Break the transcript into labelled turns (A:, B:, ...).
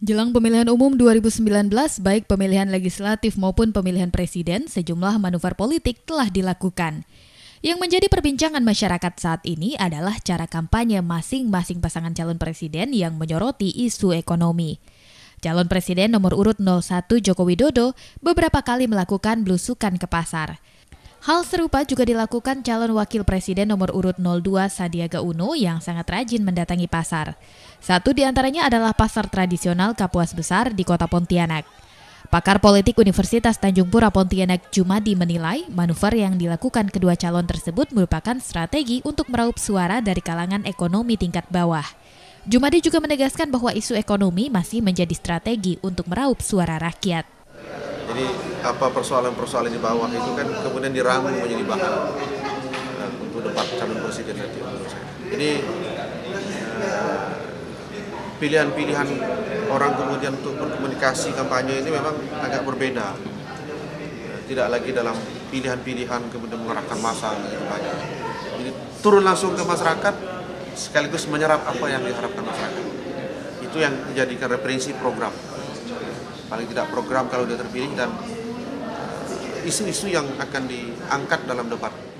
A: Jelang pemilihan umum 2019, baik pemilihan legislatif maupun pemilihan presiden, sejumlah manuver politik telah dilakukan. Yang menjadi perbincangan masyarakat saat ini adalah cara kampanye masing-masing pasangan calon presiden yang menyoroti isu ekonomi. Calon presiden nomor urut 01 Joko Widodo beberapa kali melakukan belusukan ke pasar. Hal serupa juga dilakukan calon wakil presiden nomor urut 02 Sandiaga Uno yang sangat rajin mendatangi pasar. Satu di antaranya adalah pasar tradisional Kapuas Besar di kota Pontianak. Pakar politik Universitas Tanjung Pura Pontianak Jumadi menilai manuver yang dilakukan kedua calon tersebut merupakan strategi untuk meraup suara dari kalangan ekonomi tingkat bawah. Jumadi juga menegaskan bahwa isu ekonomi masih menjadi strategi untuk meraup suara rakyat.
B: Jadi apa persoalan-persoalan di bawah itu kan kemudian diramu menjadi bahan untuk debat calon presiden nanti menurut saya. Jadi pilihan-pilihan orang kemudian untuk berkomunikasi kampanye ini memang agak berbeda. Tidak lagi dalam pilihan-pilihan kemudian mengerahkan massa begitu banyak. Jadi turun langsung ke masyarakat sekaligus menyerap apa yang diharapkan masyarakat. Itu yang dijadikan referensi program. Paling tidak program kalau dia terpilih dan isu-isu yang akan diangkat dalam debat.